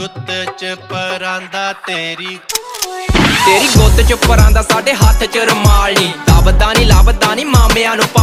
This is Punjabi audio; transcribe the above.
ਗੁੱਤ ਚ ਪਰਾਂਦਾ ਤੇਰੀ ਗੁੱਤ ਚ ਪਰਾਂਦਾ ਸਾਡੇ ਹੱਥ ਚ ਰੁਮਾਲ ਨੀ ਲੱਭਦਾ ਨੀ ਮਾਮਿਆਂ ਨੂੰ